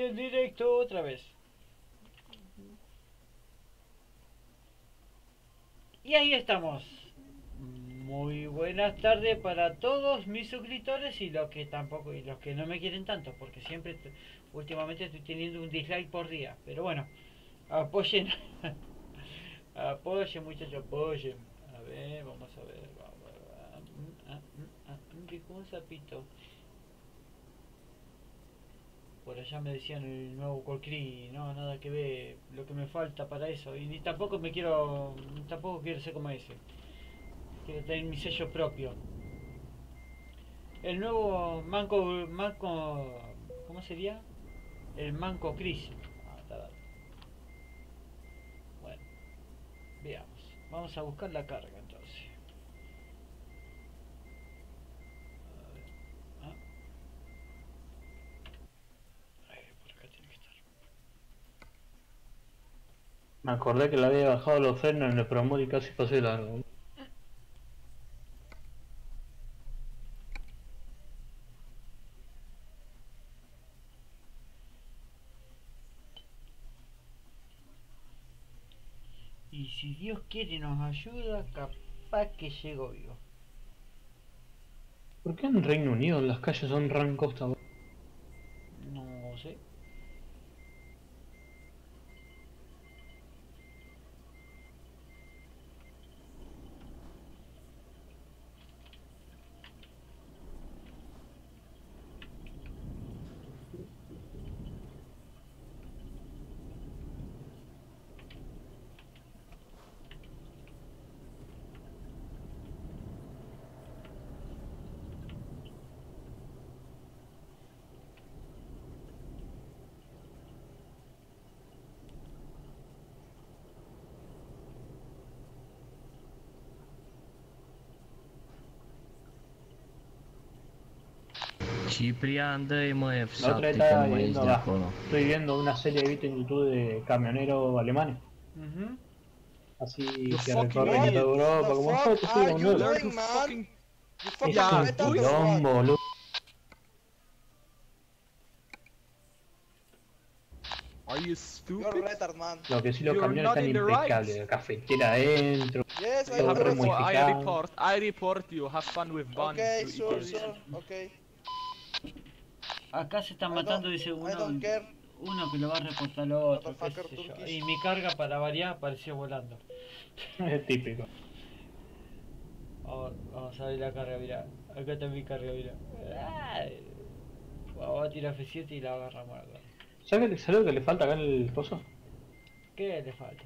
en directo otra vez. Y ahí estamos. Muy buenas tardes para todos mis suscriptores y los que tampoco y los que no me quieren tanto, porque siempre últimamente estoy teniendo un dislike por día. Pero bueno, apoyen, apoyen muchachos, apoyen. A ver, vamos a ver. Dijo un sapito. Por allá me decían el nuevo Colcri, no, nada que ver, lo que me falta para eso. Y ni tampoco me quiero, tampoco quiero ser como ese. Quiero tener mi sello propio. El nuevo ¿cómo sería? El Manco Chris. Bueno, veamos. Vamos a buscar la carga entonces. A ver. Ah, por acá tiene que estar. Me acordé que le había bajado los frenos en el promo y casi pasé largo. Y si Dios quiere y nos ayuda, capaz que llego vivo. ¿Por qué en Reino Unido las calles son rancosta? No sé. Ciprian, dai-mă La otra vez F7 că estaba nu mai ești viendo, de acolo. estoy viendo una serie de videos en YouTube de camioneros alemanes. Ujú. You Así que fucking recorren idiot. toda Europa, The como fuck nosotros, sí, are como you nosotros. Learn to doing, man? fucking... You Es fucking Yeah, un retarded do it. or what? quilombo, boludo. Are you You're stupid? retard, man. Lo que sí, los You're camiones not están in the right. impecables. Cafetera adentro, Yes, You I todo have know re it's... report. modificado. I report you. Have fun with Bunny, Okay, you sure, idiots. sure, okay. Acá se están I don't, matando, dice I don't care, uno que lo va a reportar al otro, qué motherfucker sé yo. Turkish. Y mi carga para variar apareció volando. Es típico. Vamos a ver la carga, mira. Acá está mi carga, mira. Vamos a tirar F7 y la agarramos acá. ¿Sabes lo que le falta acá al coso? ¿Qué le falta?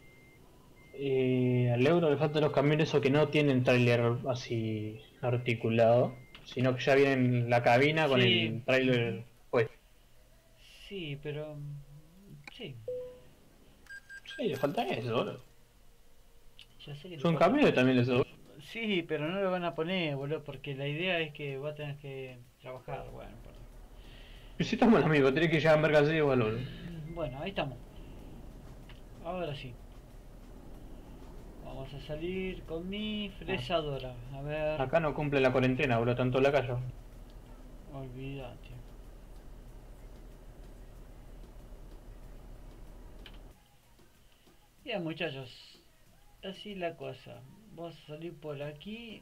Al euro le faltan los camiones esos que no tienen tráiler así articulado, sino que ya vienen en la cabina con Sí, el tráiler pues. sí, pero... Sí, Sí, le falta eso, boludo. ya sé que le Son falta. camiones también eso. Sí, pero no lo van a poner, boludo, porque la idea es que vos tenés que trabajar, bueno. Pero si estamos amigos, tenés que llevar mercancía igual, boludo. Bueno, ahí estamos. Ahora sí. Vamos a salir con mi fresadora. A ver. Acá no cumple la cuarentena, boludo, tanto la calle. Olvídate. Bien, muchachos. Así la cosa. Vamos a salir por aquí.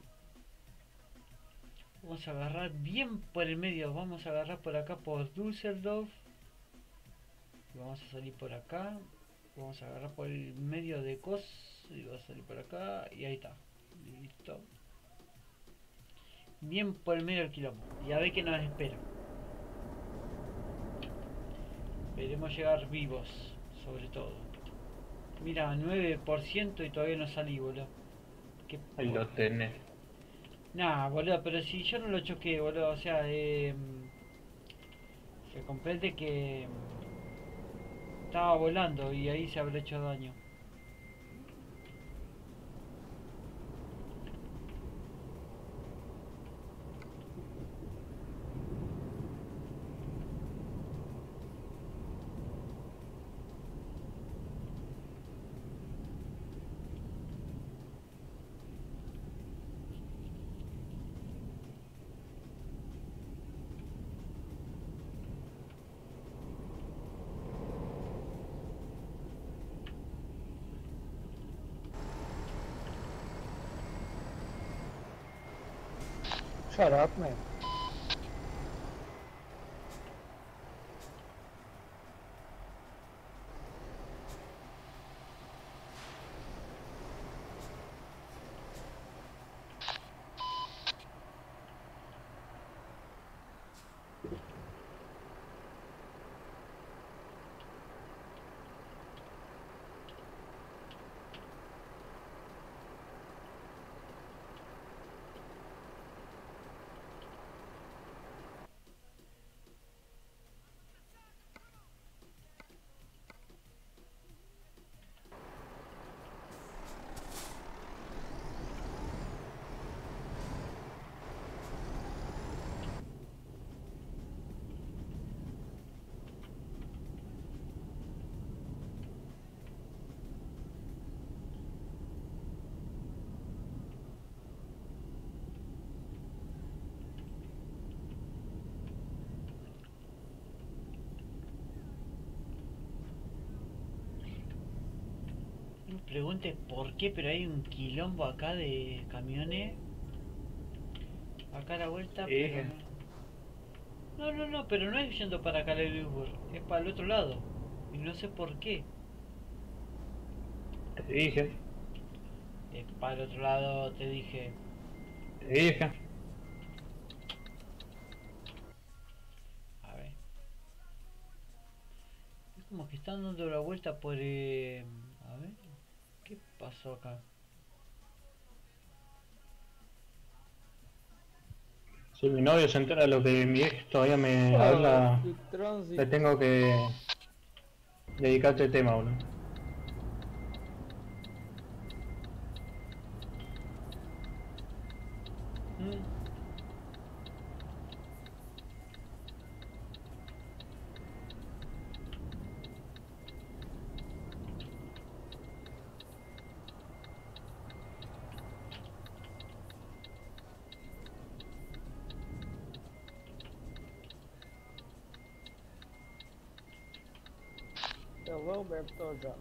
Vamos a agarrar bien por el medio. Vamos a agarrar por acá por Düsseldorf. Y vamos a salir por acá. Vamos a agarrar por el medio de Cos. Y vamos a salir por acá. Y ahí está. Listo. Bien por el medio del quilombo. Y a ver qué nos espera. Esperemos llegar vivos. Sobre todo. Mira, 9% y todavía no salí, boludo. ¿Qué Ahí lo tenés. Nah, boludo, pero si yo no lo choqué, boludo, o sea, se comprende que estaba volando y ahí se habrá hecho daño. Dışarı atmayın. No me preguntes por qué, pero hay un quilombo acá de camiones. Acá a la vuelta, Sí. pero no, pero no es yendo para acá el Uber, es para el otro lado. Y no sé por qué. Te dije, Es para el otro lado, te dije. te dije. A ver. Es como que están dando la vuelta por... A ver. ¿Qué pasó acá? Si mi novio se entera de lo que mi ex todavía me habla, El tránsito. le tengo que dedicar este tema, boludo. Mm. Hello, Bertoja.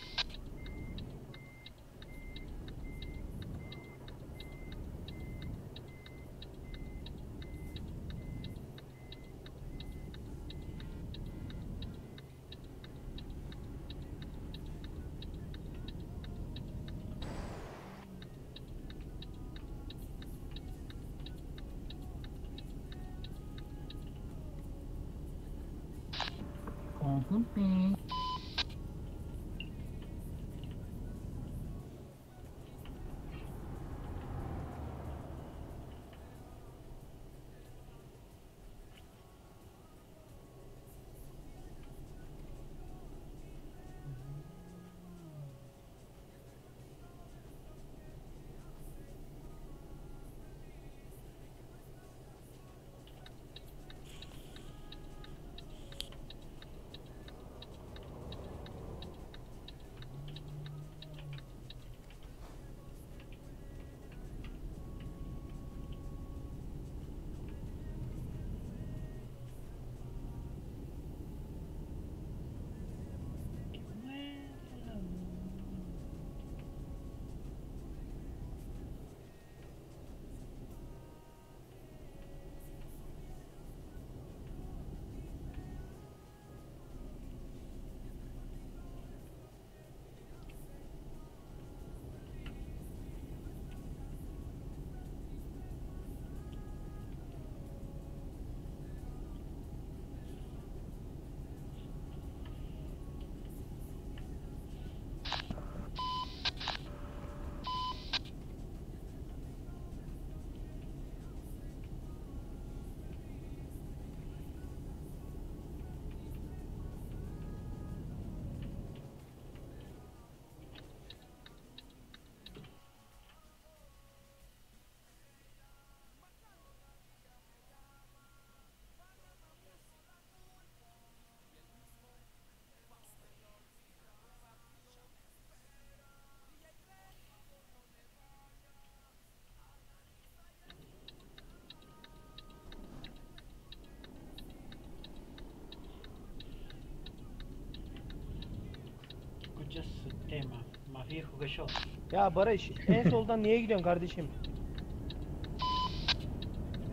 Escuchas su tema, más viejo que yo. Ya Barış, en soldan niye gidiyorsun kardeşim?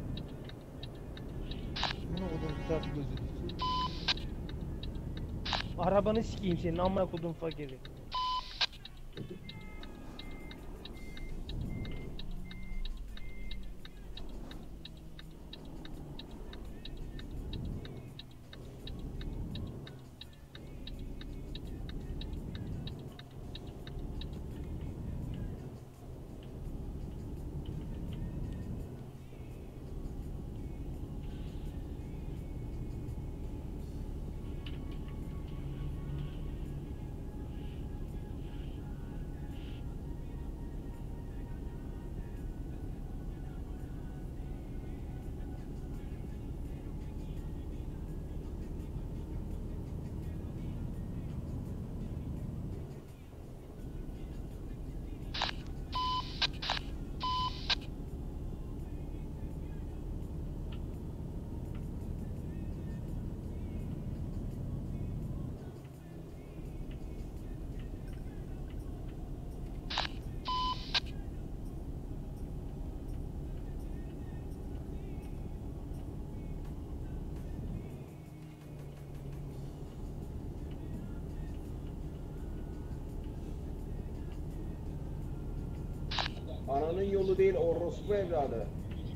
Arabanı sikeyim senin amına kodum fakiri. Ananın yolu değil orospu evladı.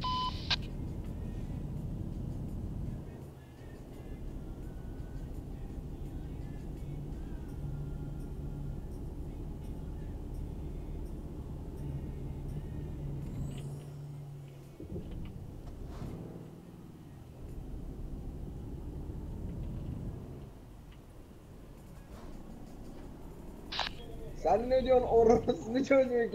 Sen ne diyorsun orospu çocuğu?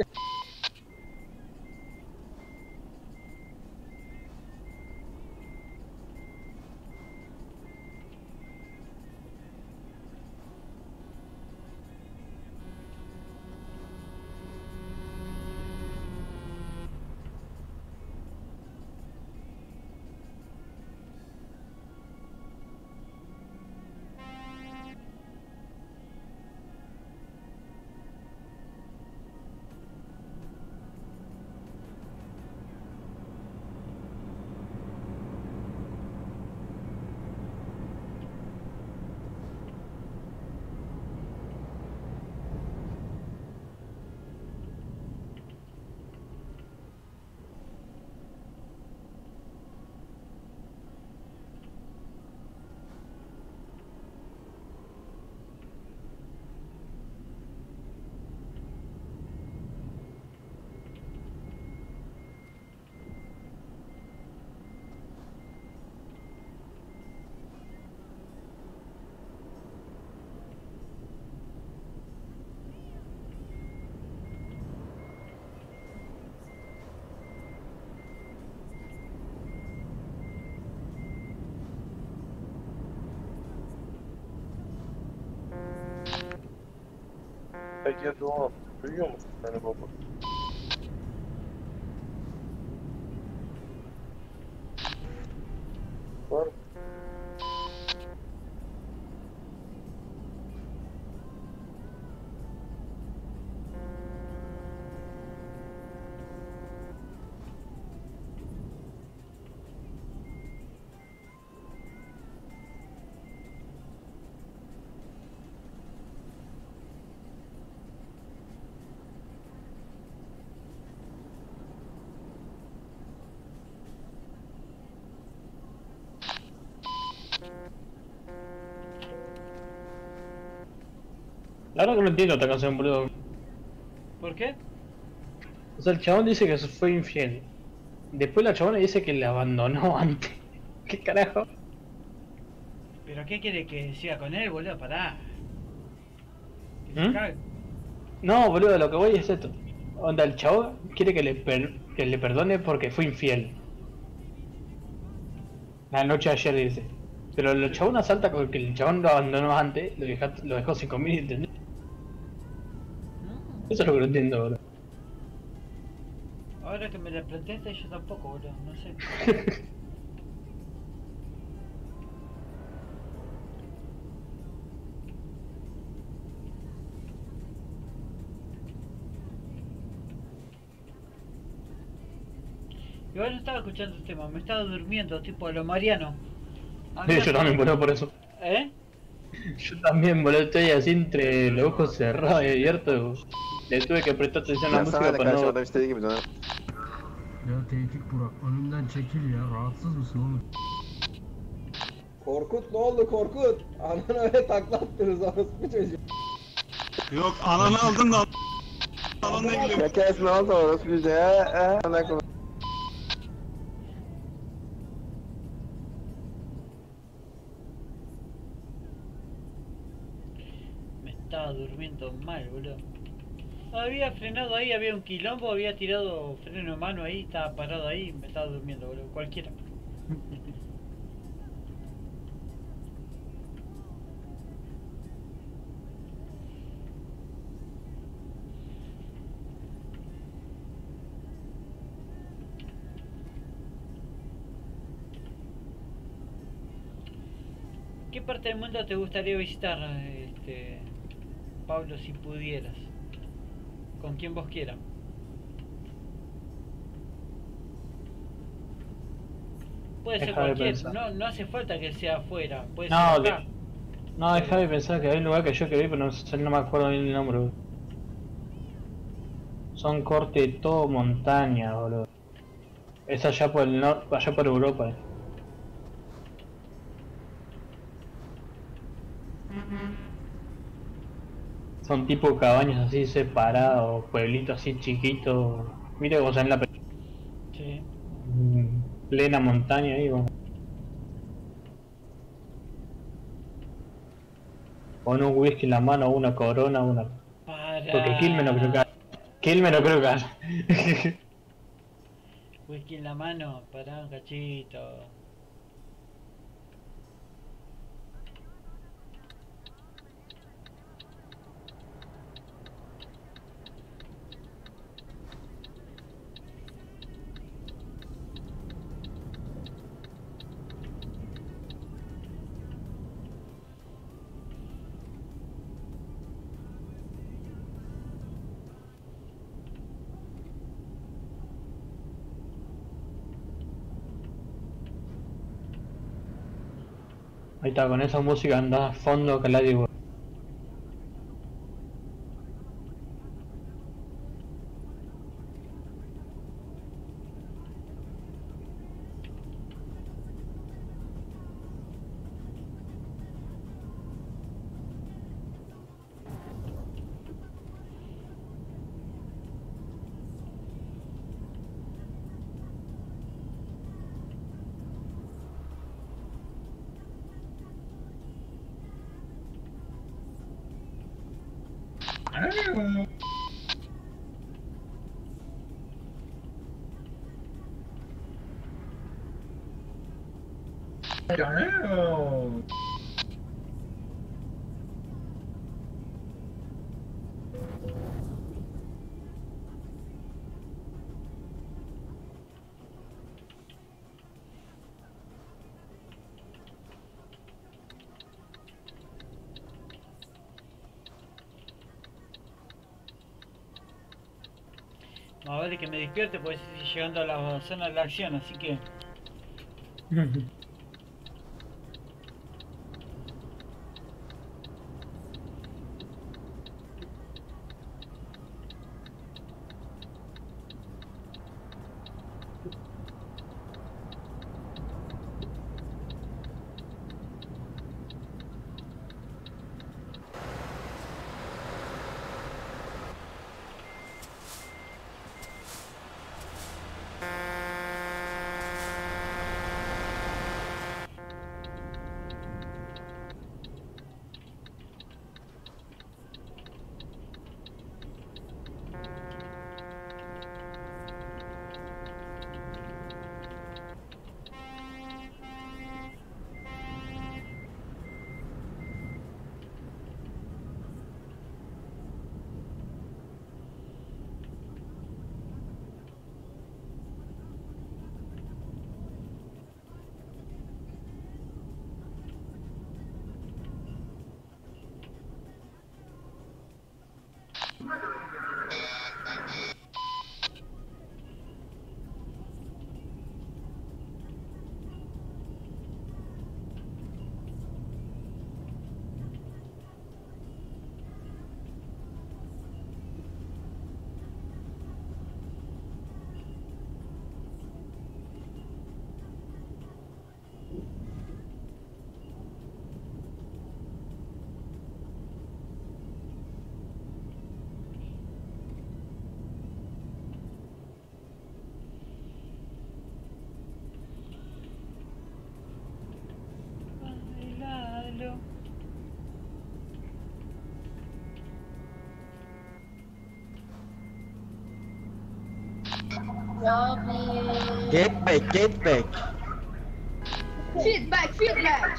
Ege Doğan, duyuyor musun beni baba? Var mı? La verdad que no entiendo esta canción, boludo. ¿Por qué? O sea, el chabón dice que fue infiel. Después la chabona dice que le abandonó antes. ¿Qué carajo? ¿Pero qué quiere que siga con él, boludo? Pará. Que se ¿Mm? cague. No, boludo, lo que voy es esto. Onda, el chabón quiere que que le perdone porque fue infiel. La noche de ayer dice. Pero el chabón asalta con que el chabón lo abandonó antes, lo dejó sin comida, ¿entendés? Eso es lo que no entiendo, boludo. Ahora que me la planteaste, yo tampoco, boludo. No sé. Igual no estaba escuchando el tema, me estaba durmiendo, tipo a lo Mariano. Sí, yo también, boludo, por eso. ¿Eh? Yo también, boludo, estoy así entre los ojos cerrados y abiertos. Le tuve que prestar atención a la Ya música sana da para karşı no... adam istediği gibi döner. Ya Tevfik Burak önümden çekil ya. Rahatsız mısın oğlum? Korkut ne oldu Korkut? Ananı öyle taklattınız orospu çocuğu. Yok ananı aldın da ananla ilgili. Ya kes ne oldu orası bize ya? Ana kulu. Me estaba durmiendo mal, boludo. Había frenado ahí, había un quilombo, había tirado freno de mano ahí, estaba parado ahí, me estaba durmiendo, boludo. Cualquiera. ¿Qué parte del mundo te gustaría visitar, Pablo, si pudieras? Con quien vos quieras. Puede ser Deja de cualquier, pensar. no hace falta que sea afuera, puede No, ser acá. No, deja de pensar que hay un lugar que yo quería, pero no me acuerdo bien el nombre, boludo. Son corte todo montaña, boludo. Es allá por el norte, allá por Europa. Son tipo cabañas así separados, pueblitos así chiquitos. Mira cómo en la Sí. plena montaña ahí, bueno. Con un whisky en la mano, una corona, una... Para. Porque Quilmes no creo que haya. Quilmes no creo que haya. Whisky en la mano, pará un cachito. Ahí está, con esa música anda a fondo que la digo. Más vale que me despierte porque estoy llegando a la zona de la acción, así que... Get back, get back. Feedback, feedback.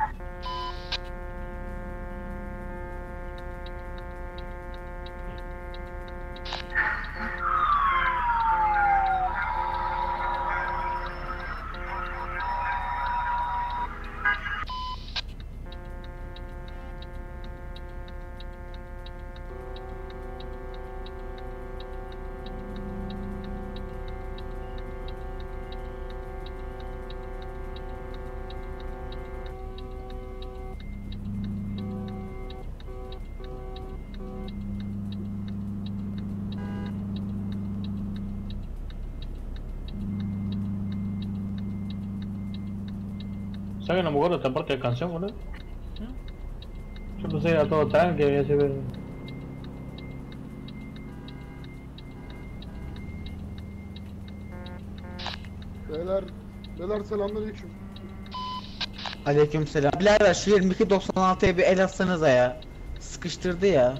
¿Sabes que no me acuerdo esta parte de la canción, boludo? Yo pensé que era todo tranqui, había sido... Beyler selamünaleyküm. Aleykümselam. Birader şu 22.96'ya bir el atsanıza ya. Sıkıştırdı ya.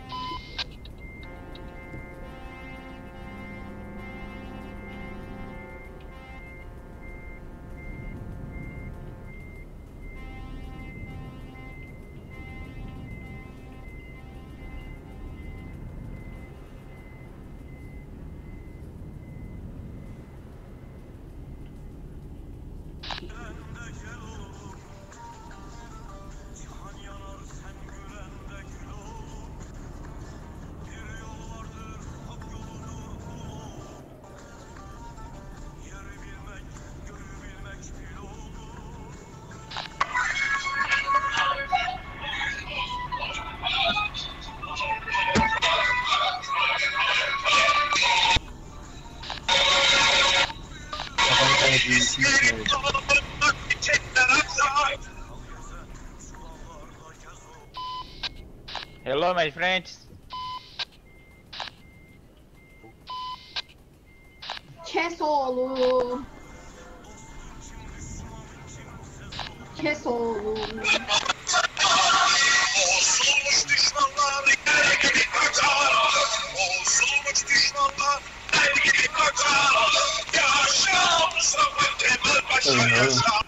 Hello, my friends. Kes oğlum. Kes oğlum. Bozulmuş düşmanlar her gibi kaçar. Bozulmuş düşmanlar her gibi kaçar. Yaşa Mustafa Kemal Paşa yaşa.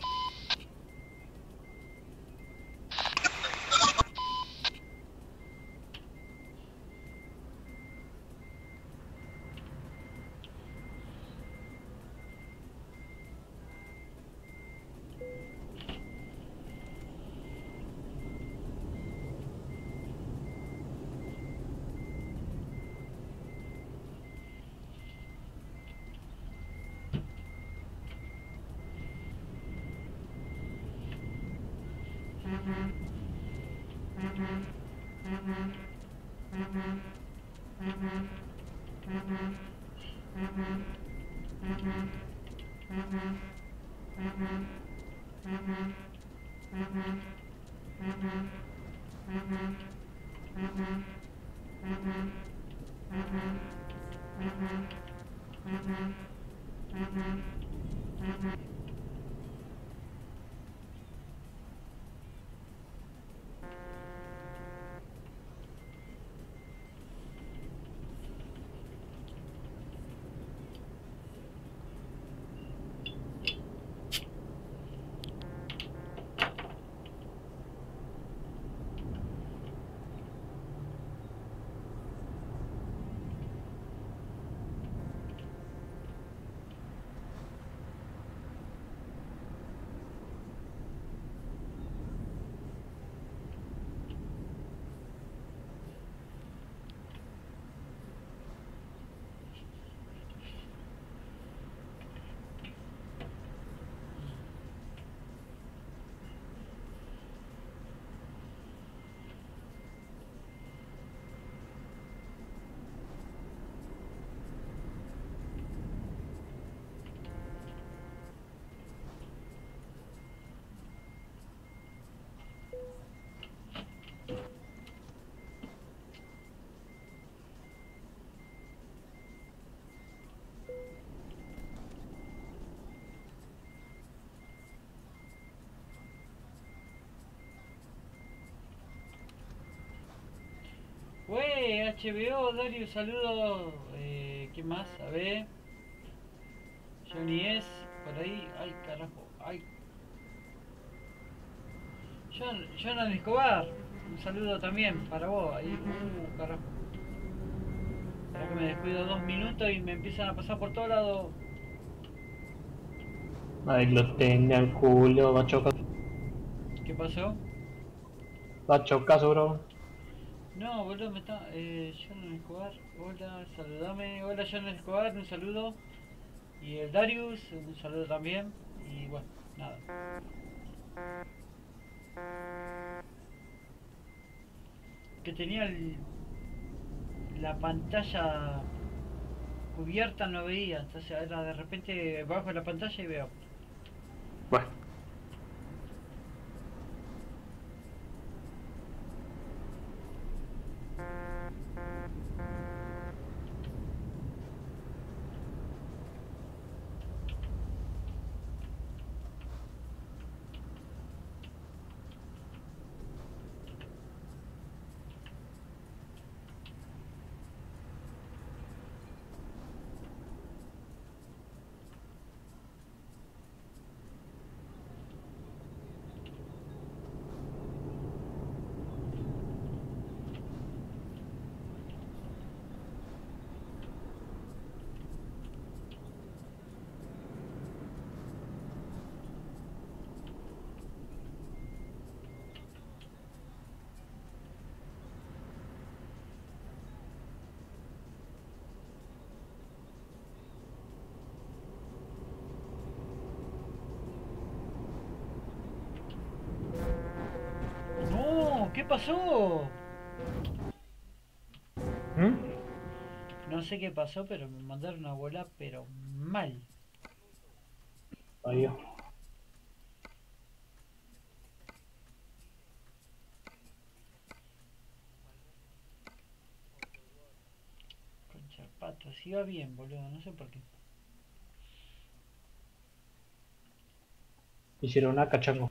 Wey, HBO, Dario, saludos. ¿Qué más? A ver. Johnny es por ahí. Ay, carajo. Ay. Jonan Escobar. Un saludo también para vos. Ahí. Carajo. Para que me descuido 2 minutos y me empiezan a pasar por todos lados. Ahí lo tenga el culo, va a chocar. ¿Qué pasó? Va a chocar, bro. No, boludo, me está... Jonan Escobar, hola, saludame. Hola, Jonan Escobar, un saludo. Y el Darius, un saludo también. Y bueno, nada. Que tenía la pantalla cubierta, no veía. Entonces ahora de repente bajo la pantalla y veo. Bueno. No, ¿qué pasó? No sé qué pasó, pero me mandaron a volar, pero mal. Adiós. Concha pato, si iba bien, boludo, no sé por qué. Hicieron una cachango.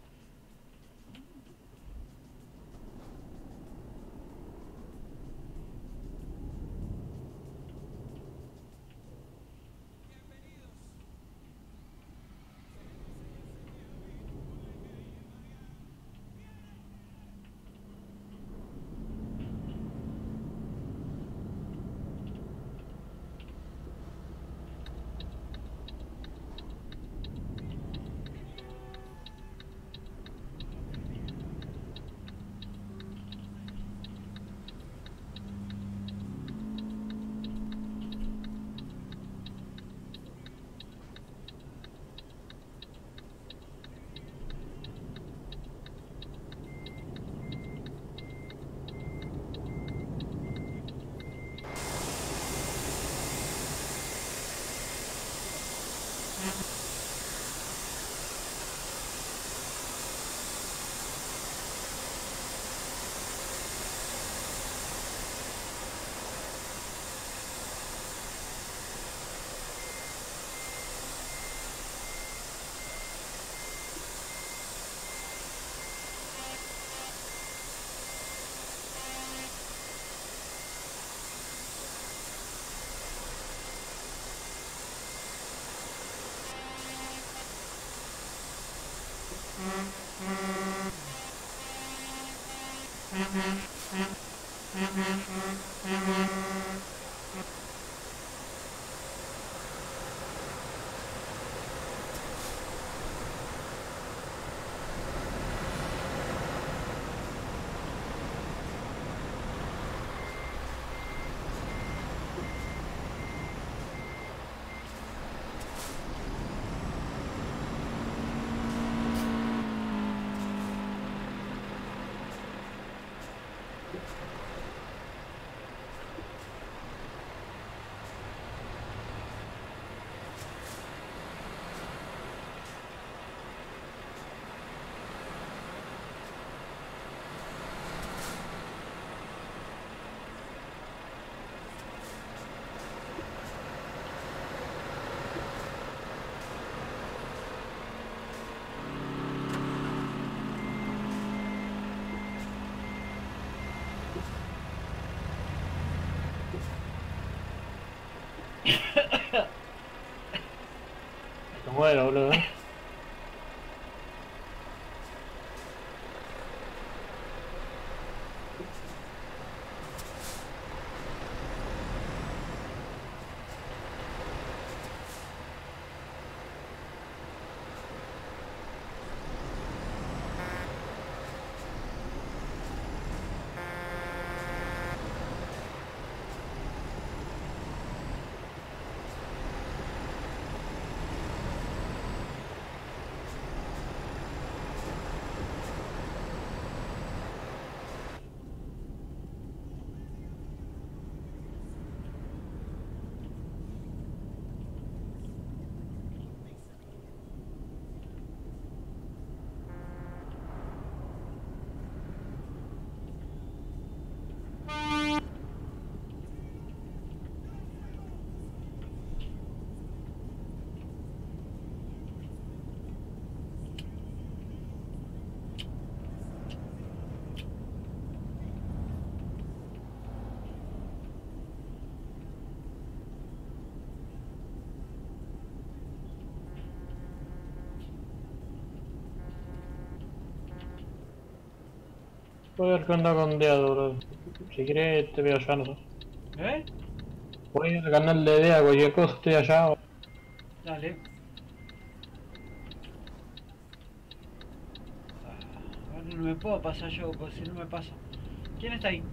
muero, boludo. Voy a ver qué onda con Deado, boludo. Si querés te veo allá, no sé. ¿Eh? Voy al canal de Dea, cualquier cosa, estoy allá. Dale. Ahora no me puedo pasar yo, porque si no me paso. ¿Quién está ahí?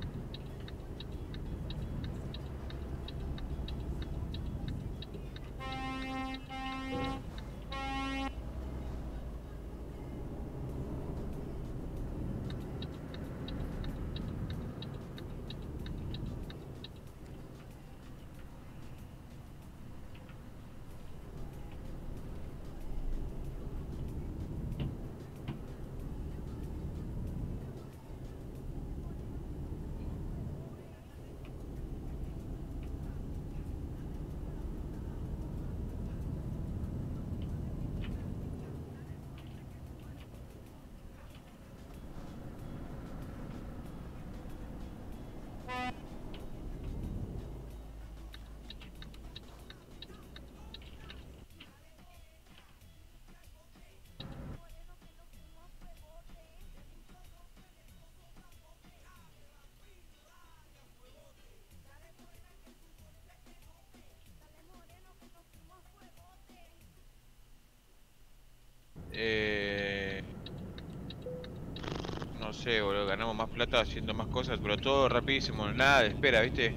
No sé, boludo, ganamos más plata haciendo más cosas, pero todo rapidísimo, nada de espera, ¿viste?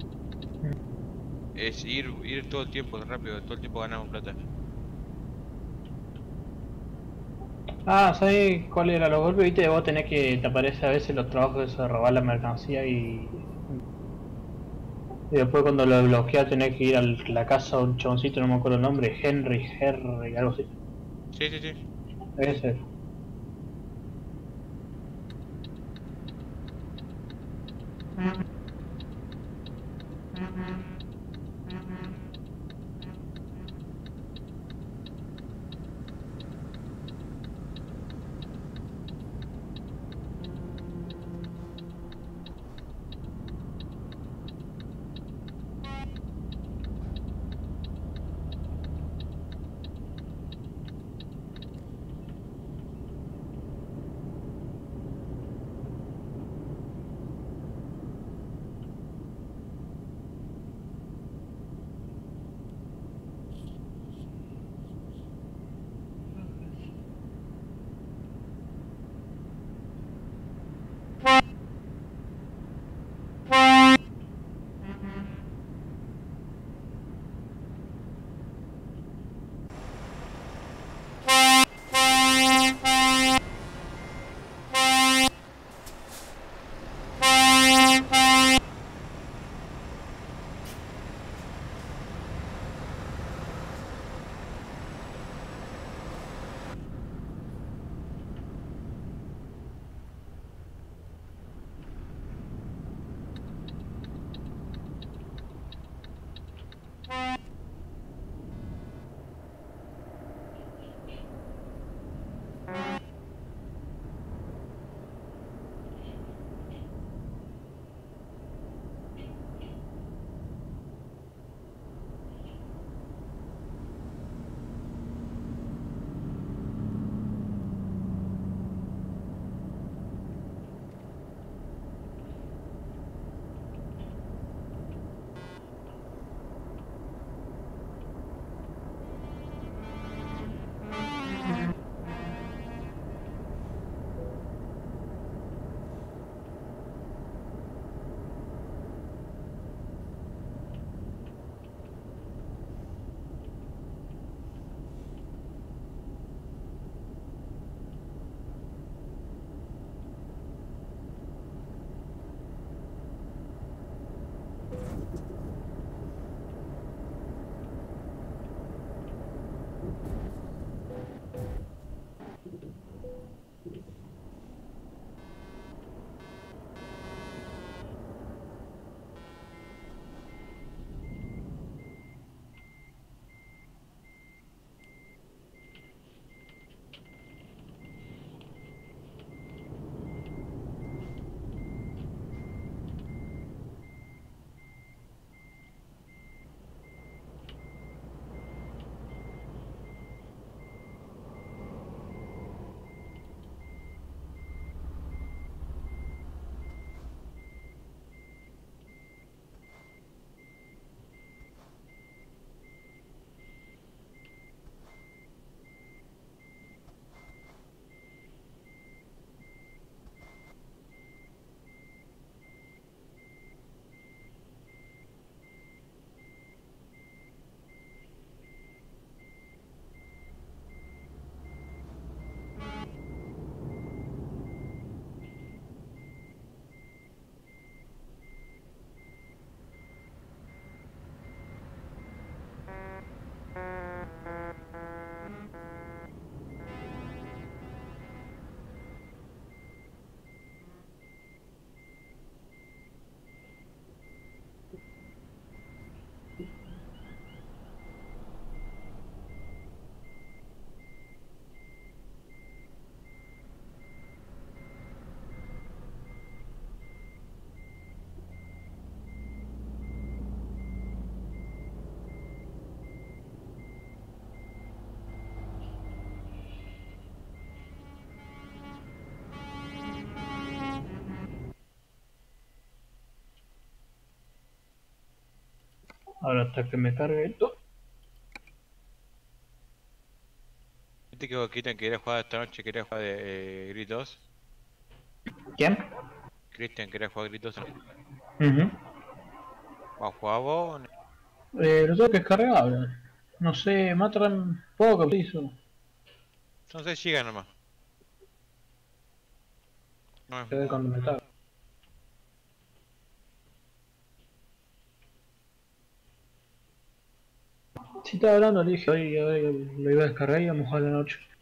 Es ir todo el tiempo rápido, todo el tiempo ganamos plata. Ah, ¿sabes cuál era los golpes? Viste, vos tenés que, te aparece a veces los trabajos de robar la mercancía y después cuando lo bloqueas tenés que ir a la casa de un chaboncito, no me acuerdo el nombre, Henry, algo así. Sí, sí, sí. Ese. Ahora hasta que me cargue esto. ¿Viste que Cristian quería jugar esta noche? ¿Quería jugar de Grid 2? ¿Quién? Cristian quería jugar Grid 2. Ujú. ¿Va a jugar vos? Lo tengo que descargar. No sé, matan poco, hizo. Son 6 GB nomás. No es Se ve cuando me cargue. Si estaba hablando, le dije, hoy lo iba a descargar y íbamos a jugar a la noche.